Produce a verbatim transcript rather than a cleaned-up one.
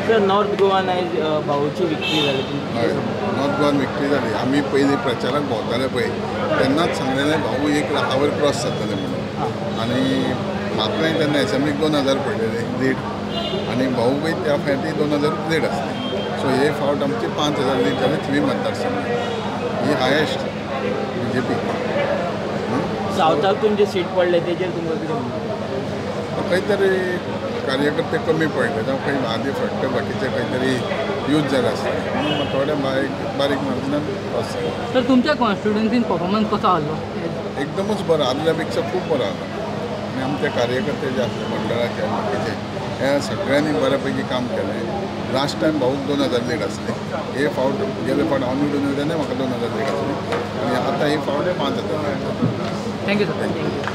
Sir north गोवान आयज भाऊची विक्री जाली. हय नॉर्थ गोवान विक्री जाली. आमी पयलीं प्रचाराक भोंवताले पळय तेन्नाच सांगलेलें भाऊ एक लाखावर क्रॉस जातलें म्हणून. आनी म्हाका तेन्ना एसएमईक दोन हजार पडलेले लीड आनी भाऊ पळय त्या फावटी दोन हजार लीड आसली. सो हे फावट आमचे पांच हजार लीड जाले थ्री मतदारसंघ. ही हायेस्ट बी जे पी. सावथाक तुमचे सीट पडले तेजेर तुमकां कितें म्हणटा? खंय तरी कार्यकर्ते कमी पडले जावं खंय आदी फक्त बाकीचे खंय तरी यूज जाले आसले म्हणून थोडे बारीक बारीक मार्जिनान क्रॉस जाले. तर तुमच्या कॉन्स्टिट्युएन्सीन परफॉर्मन्स कसो आहलो? एकदमच बरो आदल्या पेक्षा खूब बरो आसा. आनी आमचे कार्यकर्ते जे आसले मंडळाचे बाकीचे हे सगळ्यांनी बऱ्यापैकी काम केलें. लास्ट टायम भाऊक दोन हजार लीड आसले. हे फावट गेले फावट हांव निवडून येताना म्हाका दोन हजार लीड आसली आनी आतां ही फावट पांच हजार. Thank you sir.